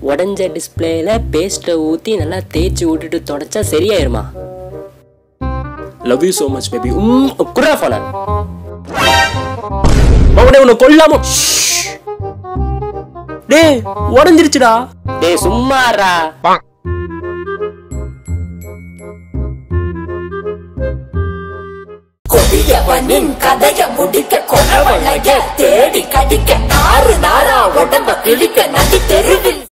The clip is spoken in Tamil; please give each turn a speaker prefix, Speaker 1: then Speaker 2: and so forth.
Speaker 1: உடஞ்ச டிஸ்பிளேல பேஸ்ட்டை ஊற்றி நல்லா தேய்ச்சி விட்டுட்டு தொடச்சா சரியாயிருமா? Love you so much baby. குர்ரா போன மகனே உன்னை கொல்லாம. டேய் உடஞ்சிருச்சுடா. டேய் சும்மாறா.
Speaker 2: கொடியவனின் கதைய முடிக்க கொடவளைய தேடி கடிக்க 6 நாளா உடம்ப கிழிக்க நதி தெருவில்